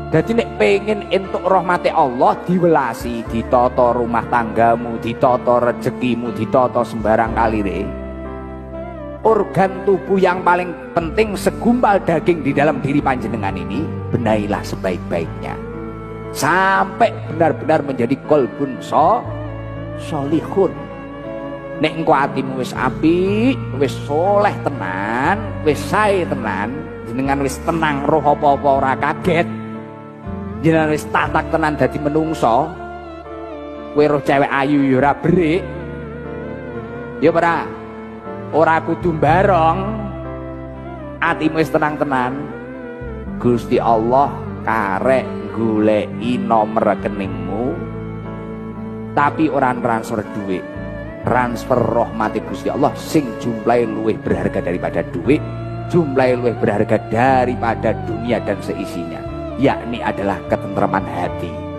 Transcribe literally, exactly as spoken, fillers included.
Jadi nek pengen entuk rahmati Allah, diwelasi, ditata rumah tanggamu, ditata rezekimu, ditata sembarang kalire. Organ tubuh yang paling penting segumpal daging di dalam diri panjenengan ini, benailah sebaik-baiknya sampai benar-benar menjadi kolbun so solihun. Nek engko atimu wis apik, wis soleh tenan, wis sae tenan, jenengan wis tenang, roh apa-apa ora kaget, jenengan wis tatak tenan dadi menungso, kowe roh cewek ayu ya ora berik, ya ora, ora kudu barong, atimu wis tenang tenan, Gusti Allah karek goleki nomor rekeningmu, tapi ora transfer duit, transfer rahmati Gusti Allah sing jumlahe luwih berharga daripada duit, jumlahe luwih berharga daripada dunia dan seisinya, yakni adalah ketentraman hati.